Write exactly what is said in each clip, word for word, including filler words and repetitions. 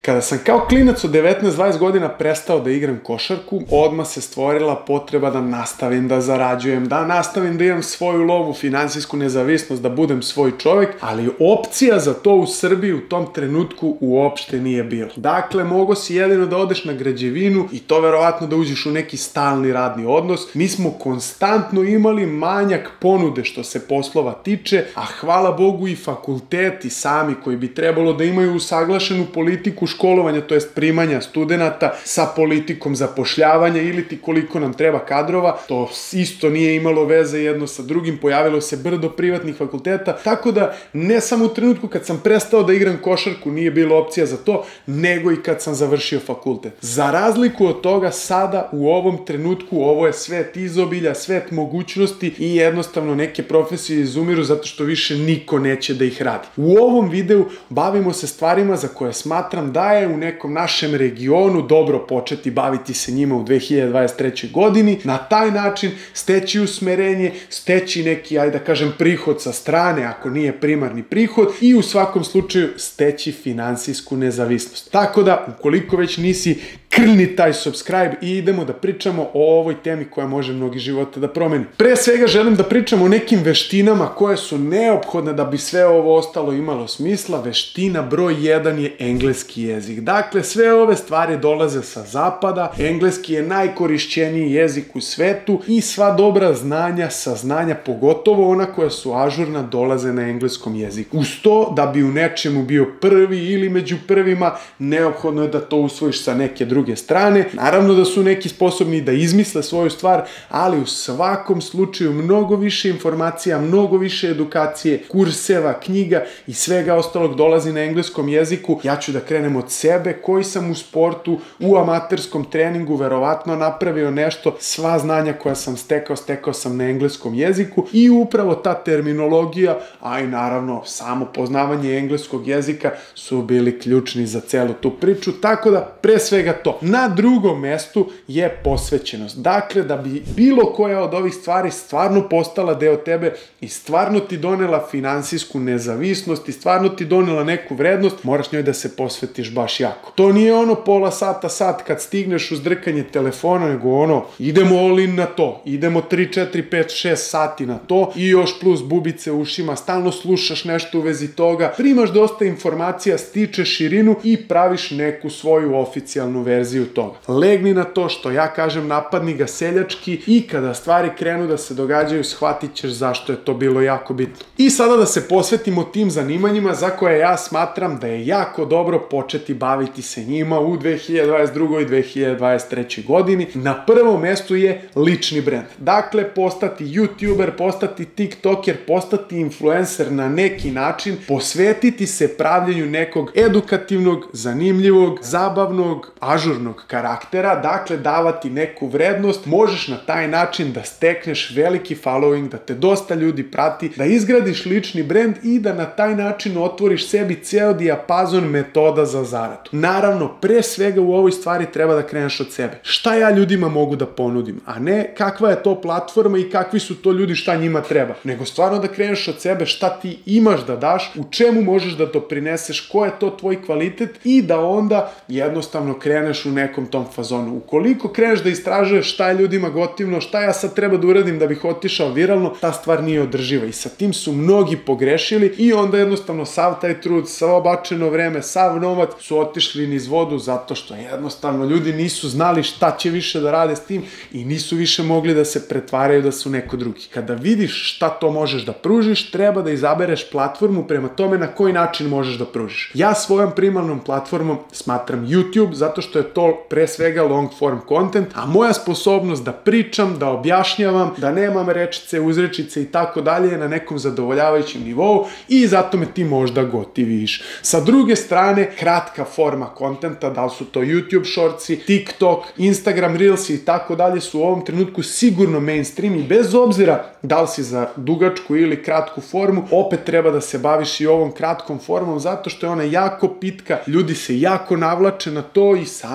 Kada sam kao klinac od devetnaest dvadeset godina prestao da igram košarku, odmah se stvorila potreba da nastavim da zarađujem, da nastavim da imam svoju lovu, finansijsku nezavisnost, da budem svoj čovek, ali opcija za to u Srbiji u tom trenutku uopšte nije bilo. Dakle, mogo si jedino da odeš na građevinu i to verovatno da uđeš u neki stalni radni odnos. Mi smo konstantno imali manjak ponude što se poslova tiče, a hvala Bogu i fakulteti sami koji bi trebalo da imaju usaglašenu politiku školovanja, to jest primanja studenta sa politikom zapošljavanja ili ti koliko nam treba kadrova, to isto nije imalo veze jedno sa drugim, pojavilo se brdo privatnih fakulteta, tako da ne samo u trenutku kad sam prestao da igram košarku nije bilo opcija za to, nego i kad sam završio fakultet. Za razliku od toga, sada u ovom trenutku ovo je svet izobilja, svet mogućnosti i jednostavno neke profesije izumiru zato što više niko neće da ih radi. U ovom videu bavimo se stvarima za koje smatram da je u nekom našem regionu dobro početi baviti se njima u dve hiljade dvadeset trećoj godini, na taj način steći usmerenje, steći neki, ajde da kažem, prihod sa strane, ako nije primarni prihod, i u svakom slučaju steći finansijsku nezavisnost. Tako da, ukoliko već nisi, krni taj subscribe i idemo da pričamo o ovoj temi koja može mnogi živote da promeni. Pre svega želim da pričamo o nekim veštinama koje su neophodne da bi sve ovo ostalo imalo smisla. Veština broj jedan je engleski jezik. Dakle, sve ove stvari dolaze sa zapada, engleski je najkorišćeniji jezik u svetu i sva dobra znanja, saznanja, pogotovo ona koja su ažurna, dolaze na engleskom jeziku. Uz to, da bi u nečemu bio prvi ili među prvima, neophodno je da to usvojiš sa neke druge strane. Naravno da su neki sposobni da izmisle svoju stvar, ali u svakom slučaju mnogo više informacija, mnogo više edukacije, kurseva, knjiga i svega ostalog dolazi na engleskom jeziku. Ja ću da krenem od sebe, koji sam u sportu, u amaterskom treningu verovatno napravio nešto. Sva znanja koja sam stekao, stekao sam na engleskom jeziku i upravo ta terminologija, a i naravno samo poznavanje engleskog jezika su bili ključni za celu tu priču, tako da pre svega to. Na drugom mestu je posvećenost. Dakle, da bi bilo koja od ovih stvari stvarno postala deo tebe i stvarno ti donela finansijsku nezavisnost i stvarno ti donela neku vrednost, moraš njoj da se posvetiš baš jako. To nije ono pola sata, sat kad stigneš uz drkanje telefona, nego ono, idemo all in na to, idemo tri, četiri, pet, šest sati na to i još plus bubice u ušima, stalno slušaš nešto u vezi toga, primaš dosta informacija, stičeš širinu i praviš neku svoju oficijalnu verziju toga. Legni na to, što ja kažem, napadni ga seljački i kada stvari krenu da se događaju, shvatit ćeš zašto je to bilo jako bitno. I sada da se posvetimo tim zanimanjima za koje ja smatram da je jako dobro početi baviti se njima u dve hiljade dvadeset drugoj i dve hiljade dvadeset trećoj godini. Na prvom mestu je lični brend. Dakle, postati youtuber, postati tiktoker, postati influencer na neki način, posvetiti se pravljenju nekog edukativnog, zanimljivog, zabavnog, ažurnog karaktera, dakle davati neku vrednost. Možeš na taj način da stekneš veliki following, da te dosta ljudi prati, da izgradiš lični brend i da na taj način otvoriš sebi ceo dijapazon metoda za zaradu. Naravno, pre svega u ovoj stvari treba da kreneš od sebe. Šta ja ljudima mogu da ponudim, a ne kakva je to platforma i kakvi su to ljudi, šta njima treba. Nego stvarno da kreneš od sebe, šta ti imaš da daš, u čemu možeš da doprineseš, ko je to tvoj kvalitet i da onda jednostavno kreneš u nekom tom fazonu. Ukoliko kreneš da istražuješ šta je ljudima gotivno, šta ja sad treba da uradim da bih otišao viralno, ta stvar nije održiva i sa tim su mnogi pogrešili i onda jednostavno sav taj trud, sav bačeno vreme, sav novac su otišli niz vodu zato što jednostavno ljudi nisu znali šta će više da rade s tim i nisu više mogli da se pretvaraju da su neko drugi. Kada vidiš šta to možeš da pružiš, treba da izabereš platformu prema tome na koji način možeš da pružiš. Ja svojom primarnom platformom smatram YouTube zato što je to pre svega long form content, a moja sposobnost da pričam, da objašnjavam, da nemam rečice, uzrečice i tako dalje je na nekom zadovoljavajućem nivou i zato me ti možda gotiviš. Sa druge strane, kratka forma kontenta, da li su to YouTube shortsi, TikTok, Instagram Reels i tako dalje su u ovom trenutku sigurno mainstream i bez obzira da li si za dugačku ili kratku formu, opet treba da se baviš i ovom kratkom formom zato što je ona jako pitka, ljudi se jako navlače na to i sam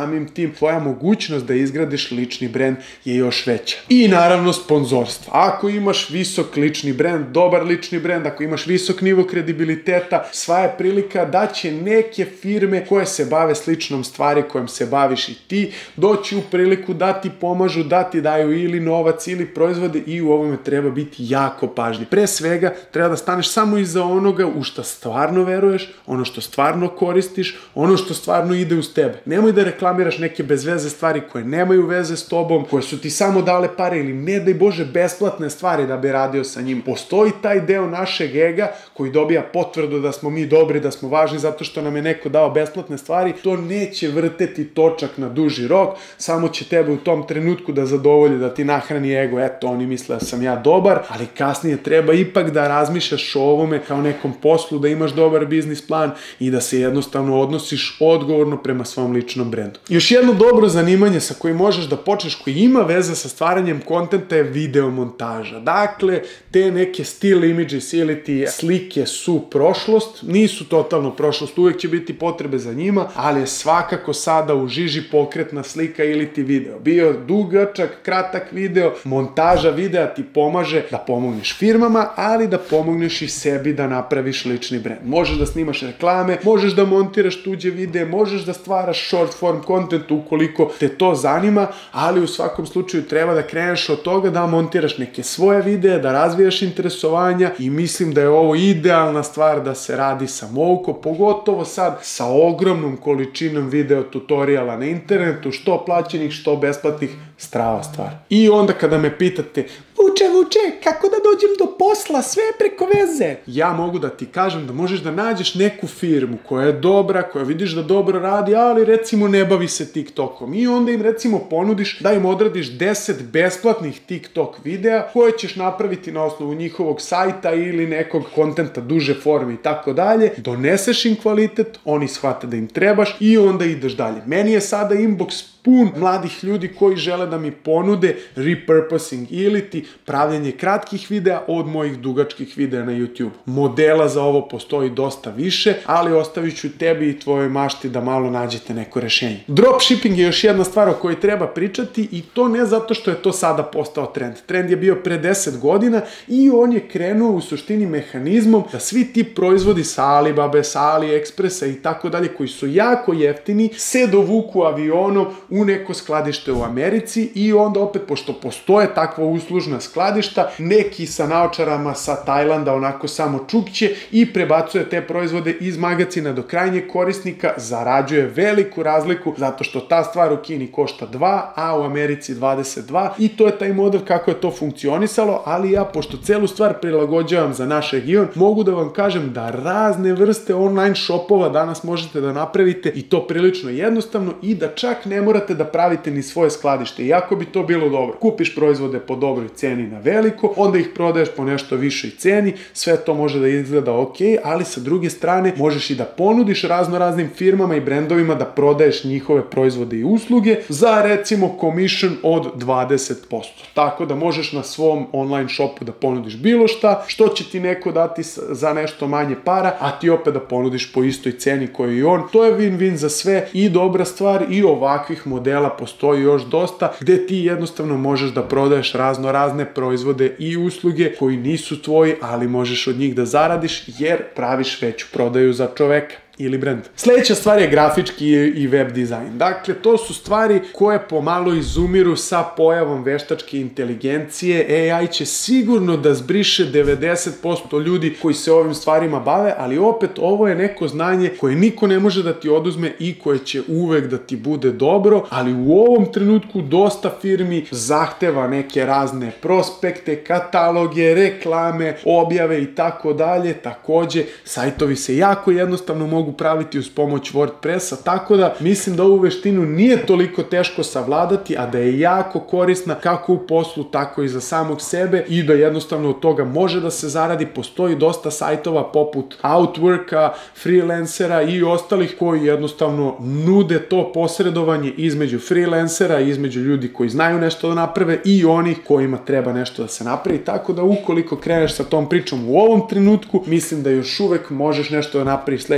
samim tim tvoja mogućnost da izgradiš lični brend je još veća. I naravno sponzorstvo. Ako imaš visok lični brend, dobar lični brend, ako imaš visok nivo kredibiliteta, sva je prilika da će neke firme koje se bave sličnom stvari kojom se baviš i ti, doći u priliku da ti pomažu, da ti daju ili novac ili proizvode i u ovome treba biti jako pažljiv. Pre svega treba da staneš samo iza onoga u što stvarno veruješ, ono što stvarno koristiš, ono što stvarno ide uz tebe. Nemoj da reklamiraš neke bez veze stvari koje nemaju veze s tobom, koje su ti samo dale pare ili ne daj Bože besplatne stvari da bi radio sa njim. Postoji taj deo našeg ega koji dobija potvrdu da smo mi dobri, da smo važni zato što nam je neko dao besplatne stvari. To neće vrteti točak na duži rok, samo će tebe u tom trenutku da zadovolji, da ti nahrani ego, eto oni misle da sam ja dobar, ali kasnije treba ipak da razmišljaš o ovome kao nekom poslu, da imaš dobar biznis plan i da se jednostavno odnosiš odgovorno prema svom ličnom brendu. Još jedno dobro zanimanje sa kojim možeš da počneš, koji ima veze sa stvaranjem kontenta, je videomontaža. Dakle, te neke still images ili ti slike su prošlost, nisu totalno prošlost, uvek će biti potrebe za njima, ali je svakako sada u žiži pokretna slika ili ti video. Bio dugačak, kratak video, montaža videa ti pomaže da pomogneš firmama, ali da pomogneš i sebi da napraviš lični brend. Možeš da snimaš reklame, možeš da montiraš tuđe videe, možeš da stvaraš short form content ukoliko te to zanima, ali u svakom slučaju treba da kreneš od toga da montiraš neke svoje videe, da razvijaš interesovanja i mislim da je ovo idealna stvar da se radi sa Mouko, pogotovo sad sa ogromnom količinom video tutoriala na internetu, što plaćenih, što besplatnih, strava stvar. I onda kada me pitate, Vuče, Vuče, kako da dođem do posla, sve preko veze? Ja mogu da ti kažem da možeš da nađeš neku firmu koja je dobra, koja vidiš da dobro radi, ali recimo ne bavi se TikTokom. I onda im recimo ponudiš da im odradiš deset besplatnih TikTok videa koje ćeš napraviti na osnovu njihovog sajta ili nekog kontenta duže forme i tako dalje. Doneseš im kvalitet, oni shvate da im trebaš i onda ideš dalje. Meni je sada inbox pun mladih ljudi koji žele da mi ponude repurposing ili ti pravljenje kratkih videa od mojih dugačkih videa na YouTube. Modela za ovo postoji dosta više, ali ostavit ću tebi i tvojoj mašti da malo nađete neko rešenje. Dropshipping je još jedna stvar o kojoj treba pričati i to ne zato što je to sada postao trend. Trend je bio pre deset godina i on je krenuo u suštini mehanizmom da svi ti proizvodi sa Alibabe, sa AliExpressa i tako dalje koji su jako jeftini se dovuku avionom u neko skladište u Americi i onda opet, pošto postoje takva uslužna skladišta, neki sa naočarama sa Tajlanda onako samo čukće i prebacuje te proizvode iz magacina do krajnjeg korisnika, zarađuje veliku razliku zato što ta stvar u Kini košta dva, a u Americi dvadeset dva i to je taj model kako je to funkcionisalo, ali ja, pošto celu stvar prilagođavam za naš region, mogu da vam kažem da razne vrste online shopova danas možete da napravite i to prilično jednostavno i da čak ne morate da pravite ni svoje skladište, iako bi to bilo dobro. Kupiš proizvode po dobroj ceni na veliko, onda ih prodaješ po nešto višoj ceni, sve to može da izgleda ok, ali sa druge strane možeš i da ponudiš razno raznim firmama i brendovima da prodaješ njihove proizvode i usluge za recimo commission od dvadeset posto. Tako da možeš na svom online shopu da ponudiš bilo šta, što će ti neko dati za nešto manje para, a ti opet da ponudiš po istoj ceni koju i on. To je win-win za sve i dobra stvar i ovakvih modela postoji još dosta gde ti jednostavno možeš da prodaješ razno razne proizvode i usluge koji nisu tvoji, ali možeš od njih da zaradiš jer praviš veću prodaju za čoveka ili brand. Sljedeća stvar je grafički i web dizajn. Dakle, to su stvari koje pomalo izumiru sa pojavom veštačke inteligencije. A I će sigurno da zbriše devedeset posto ljudi koji se ovim stvarima bave, ali opet ovo je neko znanje koje niko ne može da ti oduzme i koje će uvek da ti bude dobro, ali u ovom trenutku dosta firmi zahteva neke razne prospekte, kataloge, reklame, objave i tako dalje. Takođe, sajtovi se jako jednostavno mogu praviti uz pomoć WordPressa, tako da mislim da ovu veštinu nije toliko teško savladati, a da je jako korisna kako u poslu, tako i za samog sebe i da jednostavno od toga može da se zaradi. Postoji dosta sajtova poput Outworka, freelancera i ostalih koji jednostavno nude to posredovanje između freelancera, između ljudi koji znaju nešto da naprave i onih kojima treba nešto da se napravi, tako da ukoliko kreneš sa tom pričom u ovom trenutku, mislim da još uvek možeš nešto da napraviš sledećih godina,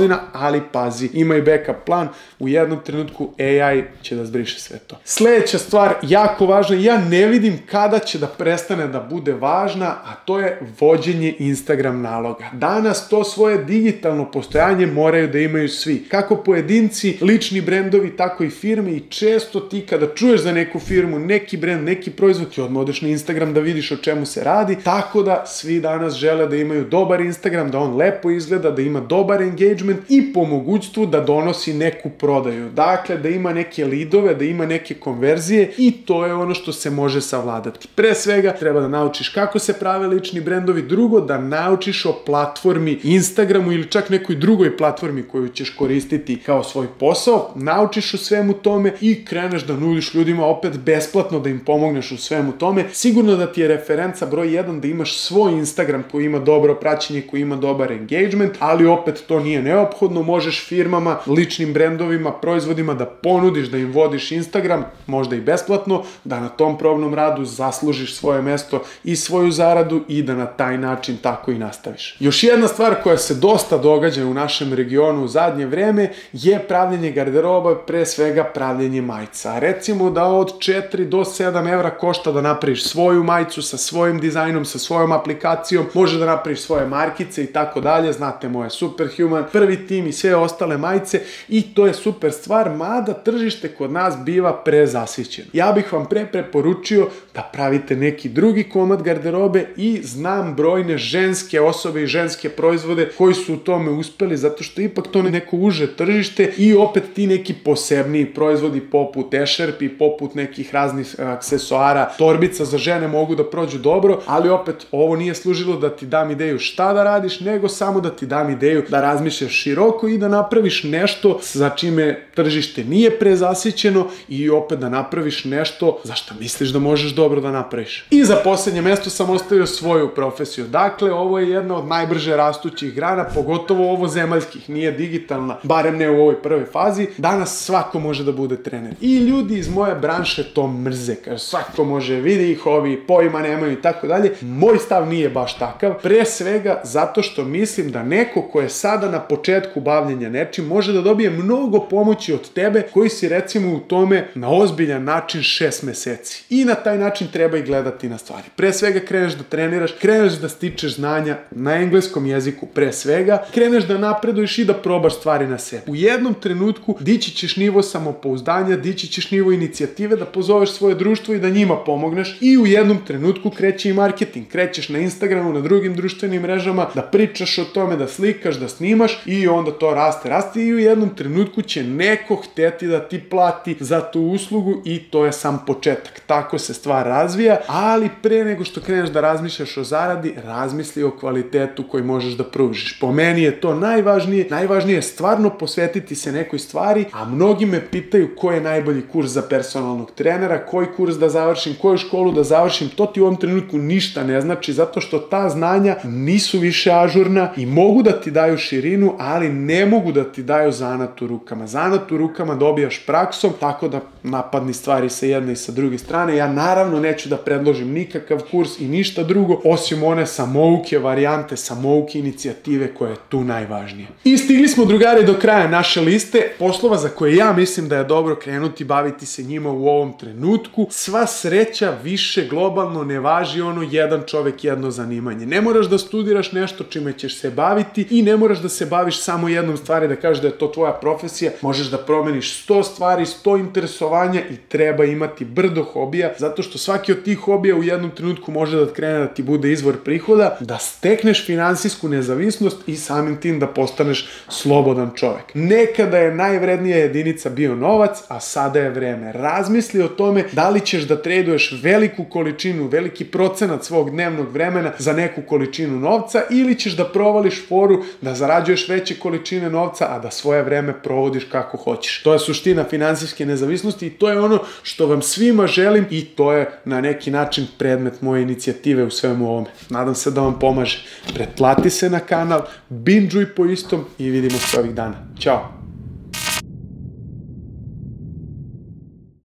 godina, ali pazi, ima i backup plan, u jednom trenutku A I će da zbriše sve to. Sljedeća stvar, jako važna, ja ne vidim kada će da prestane da bude važna, a to je vođenje Instagram naloga. Danas to svoje digitalno postojanje moraju da imaju svi. Kako pojedinci, lični brendovi, tako i firme, i često ti kada čuješ za neku firmu, neki brend, neki proizvod, ti odmah odeš na Instagram da vidiš o čemu se radi, tako da svi danas žele da imaju dobar Instagram, da on lepo izgleda, da ima dobar engagement i po mogućstvu da donosi neku prodaju. Dakle, da ima neke lidove, da ima neke konverzije i to je ono što se može savladati. Pre svega, treba da naučiš kako se prave lični brendovi, drugo, da naučiš o platformi Instagramu ili čak nekoj drugoj platformi koju ćeš koristiti kao svoj posao, naučiš o svemu tome i kreneš da nudiš ljudima opet besplatno da im pomogneš u svemu tome. Sigurno da ti je referenca broj jedan da imaš svoj Instagram koji ima dobro praćenje, koji ima dobar engagement, ali opet to nije neophodno. Možeš firmama, ličnim brendovima, proizvodima da ponudiš da im vodiš Instagram, možda i besplatno, da na tom probnom radu zaslužiš svoje mesto i svoju zaradu i da na taj način tako i nastaviš. Još jedna stvar koja se dosta događa u našem regionu u zadnje vreme je pravljenje garderoba, pre svega pravljenje majica. Recimo da od četiri do sedam evra košta da napraviš svoju majicu sa svojim dizajnom, sa svojom aplikacijom, može da napraviš svoje markice i tako dalje, znate moje Superhuman, Prvi tim i sve ostale majice i to je super stvar, mada tržište kod nas biva prezasićeno. Ja bih vam pre preporučio da pravite neki drugi komad garderobe i znam brojne ženske osobe i ženske proizvode koji su u tome uspeli, zato što ipak to neko uže tržište i opet ti neki posebniji proizvodi poput ešerpi, poput nekih raznih aksesuara, torbica za žene mogu da prođu dobro, ali opet ovo nije služilo da ti dam ideju šta da radiš, nego samo da ti dam ideju da razmišljaš široko i da napraviš nešto za čime tržište nije prezasićeno i opet da napraviš nešto za što misliš da možeš dobro da napraviš. I za poslednje mesto sam ostavio svoju profesiju. Dakle, ovo je jedna od najbrže rastućih grana, pogotovo ovo zemaljskih, nije digitalna, barem ne u ovoj prvoj fazi. Danas svako može da bude trener. I ljudi iz moje branše to mrze, kaže svako može, vidi ih, ovi pojma nemaju i tako dalje. Moj stav nije baš takav, pre svega zato što mislim da neko ko je sada na početku bavljenja nečim može da dobije mnogo pomoći od tebe koji si recimo u tome na ozbiljan način šest meseci. I na taj način treba i gledati na stvari. Pre svega kreneš da treniraš, kreneš da stičeš znanja na engleskom jeziku pre svega, kreneš da napreduješ i da probaš stvari na sebi. U jednom trenutku dići ćeš nivo samopouzdanja, dići ćeš nivo inicijative da pozoveš svoje društvo i da njima pomogneš i u jednom trenutku kreće i marketing. Krećeš na Instagramu, na drugim društvenim mrežama, da pričaš o tome, da slikaš, da snimaš i onda to raste, raste i u jednom trenutku će neko hteti da ti plati za tu uslugu i to je sam početak. Tako se stvar razvija, ali pre nego što kreneš da razmišljaš o zaradi, razmisli o kvalitetu koji možeš da pružiš. Po meni je to najvažnije. Najvažnije je stvarno posvetiti se nekoj stvari, a mnogi me pitaju koji je najbolji kurs za personalnog trenera, koji kurs da završim, koju školu da završim. To ti u ovom trenutku ništa ne znači, zato što ta znanja nisu više ažurna i mogu da ti daju širinu, ali ne mogu da ti daju zanat u rukama. Zanat u rukama dobijaš praksom, tako da napadni stvari sa jedne i sa druge strane. Ja naravno neću da predložim nikakav kurs i ništa drugo, osim one samouke varijante, samouke inicijative koja je tu najvažnija. I stigli smo, drugari, do kraja naše liste poslova za koje ja mislim da je dobro krenuti baviti se njima u ovom trenutku. Sva sreća više globalno ne važi ono jedan čovek, jedno zanimanje. Ne moraš da studiraš nešto čime ćeš se baviti i ne moraš da se baviš samo jednom stvari, da kažeš da je to tvoja profesija. Možeš da promeniš sto stvari, sto interesovanja i treba imati brdo hobija, zato što svaki od tih hobija u jednom trenutku može da krene da ti bude izvor prihoda, da stekneš finansijsku nezavisnost i samim tim da postaneš slobodan čovek. Nekada je najvrednija jedinica bio novac, a sada je vreme. Razmisli o tome da li ćeš da traduješ veliku količinu, veliki procenat svog dnevnog vremena za neku količinu novca ili ćeš da provališ foru da zarađuješ veće količine novca, a da svoje vreme provodiš kako hoćeš. To je suština finansijske nezavisnosti i to je ono što vam svima želim i to je na neki način predmet moje inicijative u svemu ovome. Nadam se da vam pomaže. Pretplati se na kanal, binđuj po istom i vidimo se ovih dana. Ćao!